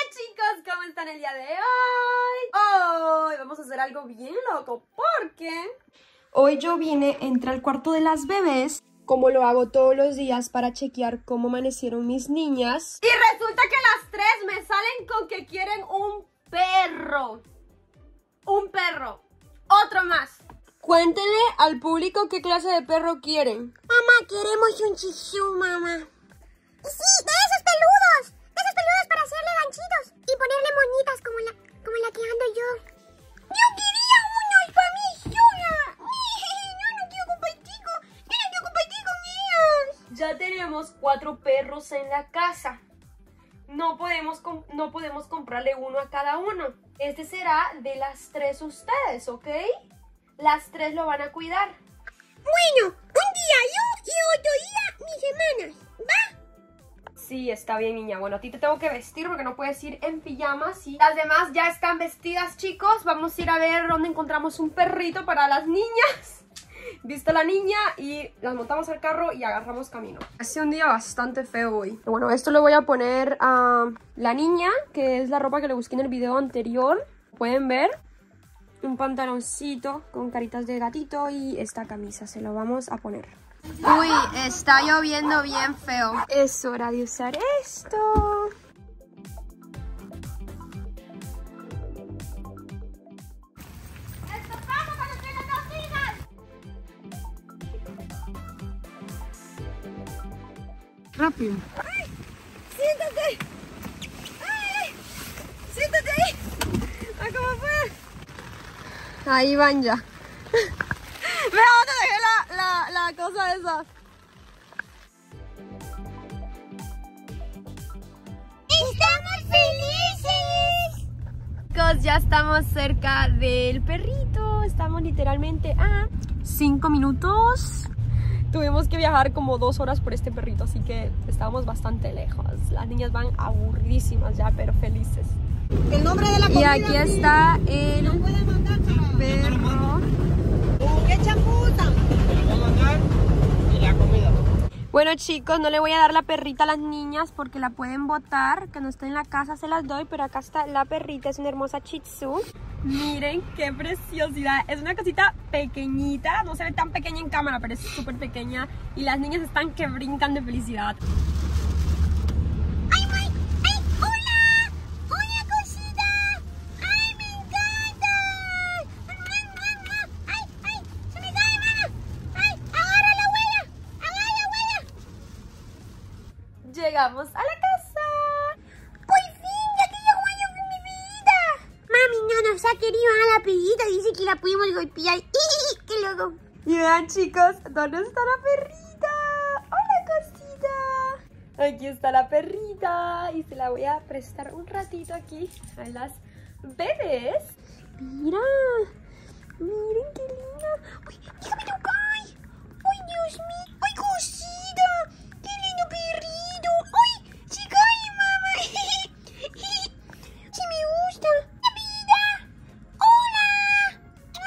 Chicos, ¿cómo están el día de hoy? Hoy vamos a hacer algo bien loco porque hoy yo vine, entré al cuarto de las bebés, como lo hago todos los días para chequear cómo amanecieron mis niñas. Y resulta que las tres me salen con que quieren un perro. Un perro. Otro más. Cuéntenle al público qué clase de perro quieren. Mamá, queremos un shih tzu, mamá. Sí, de esos peludos. De esos peludos para hacerle ganchitos y ponerle moñitas como la que ando yo. Yo quería uno y para mí sola. Yo no quiero compartir con ellos. Ya tenemos 4 perros en la casa. No podemos comprarle uno a cada uno. Este será de las 3 ustedes, ¿ok? Las 3 lo van a cuidar. Bueno, un día yo y otro día mis hermanas, ¿va? Sí, está bien, niña. Bueno, a ti te tengo que vestir porque no puedes ir en pijamas. Y las demás ya están vestidas, chicos. Vamos a ir a ver dónde encontramos un perrito para las niñas. Viste a la niña y las montamos al carro y agarramos camino. Hace un día bastante feo hoy. Bueno, esto le voy a poner a la niña, que es la ropa que le busqué en el video anterior. Pueden ver. Un pantaloncito con caritas de gatito y esta camisa. Se lo vamos a poner. Uy, está lloviendo bien feo. Es hora de usar esto. Rápido. ¡Ay! ¡Siéntate! ¡Ay! ¡Siéntate ahí! ¡Ay, cómo fue! Ahí van ya. Ve a dónde dejé la cosa esa. ¡Estamos felices! Chicos, ya estamos cerca del perrito. Estamos literalmente a 5 minutos. Tuvimos que viajar como 2 horas por este perrito, así que estábamos bastante lejos. Las niñas van aburridísimas ya, pero felices. El nombre de la comida. Y aquí está el perro. ¿Qué chapuza? Le voy a mandar y la comida. Bueno, chicos, no le voy a dar la perrita a las niñas porque la pueden botar, que no esté en la casa, se las doy, pero acá está la perrita, es una hermosa shih tzu. Miren qué preciosidad, es una cosita pequeñita, no se ve tan pequeña en cámara, pero es súper pequeña y las niñas están que brincan de felicidad. ¡Ay, ay! ¡Ay! ¡Hola! ¡Hola, cosita! ¡Ay, me encanta! ¡Ay, ay! ¡Se me cae, mamá! ¡Ay! ¡Agarra la abuela! ¡Agarra la abuela! Llegamos a la casa. ¡Por fin! ¡Ya que yo juego con mi pillita! Mami no nos ha querido a la pillita. Dice que la pudimos golpear. ¡Qué loco! Y vean, chicos, ¿dónde está la perrita? ¡Hola, cosita! Aquí está la perrita y se la voy a prestar un ratito aquí a las bebés. Mira, miren qué linda. ¡Uy, déjame tocar! ¡Ay, Dios mío! ¡Ay, cosita! ¡Qué lindo perrito! ¡Ay, se cae, mamá! ¡Sí me gusta! ¡La vida! ¡Hola!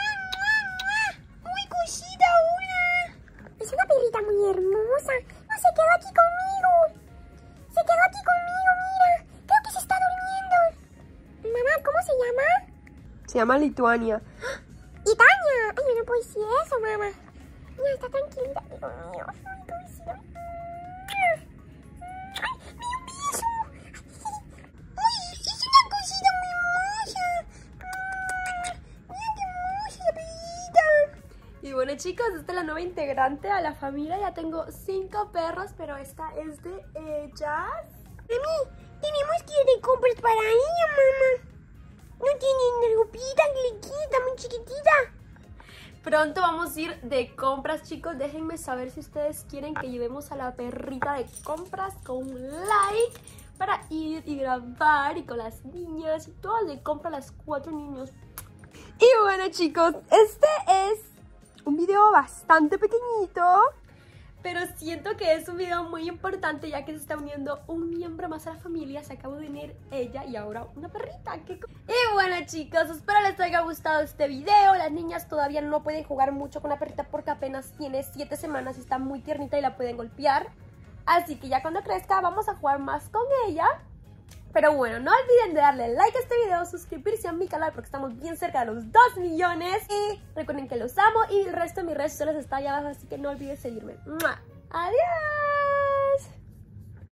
¡Ay, cosita, hola! Es una perrita muy hermosa. No, se quedó aquí conmigo. Se quedó aquí conmigo, mira. Creo que se está durmiendo. Mamá, ¿cómo se llama? Se llama Lituania. ¡Y Tania! ¡Ay, no puedo decir eso, mamá! Mira, está tranquilita aquí conmigo. ¡Ay, cosita! ¡Ay, me dio un beso! ¡Ay, es una cosita muy hermosa! ¡Mira qué hermosa la perrita! Y bueno, chicos, esta es la nueva integrante a la familia. Ya tengo 5 perros, pero esta es de ellas. Mami, tenemos que ir de compras para ella, mamá. No tiene ropita, está muy chiquitita. Pronto vamos a ir de compras, chicos. Déjenme saber si ustedes quieren que llevemos a la perrita de compras con un like para ir y grabar y con las niñas y todas de compra, las 4 niños. Y bueno, chicos, este es un video bastante pequeñito, pero siento que es un video muy importante ya que se está uniendo un miembro más a la familia. Se acabó de unir ella y ahora una perrita. Y bueno, chicos, espero les haya gustado este video. Las niñas todavía no pueden jugar mucho con la perrita porque apenas tiene 7 semanas y está muy tiernita y la pueden golpear. Así que ya cuando crezca vamos a jugar más con ella. Pero bueno, no olviden de darle like a este video, suscribirse a mi canal porque estamos bien cerca de los 2 millones. Y recuerden que los amo y el resto de mis redes sociales está allá abajo, así que no olviden seguirme. ¡Mua! ¡Adiós!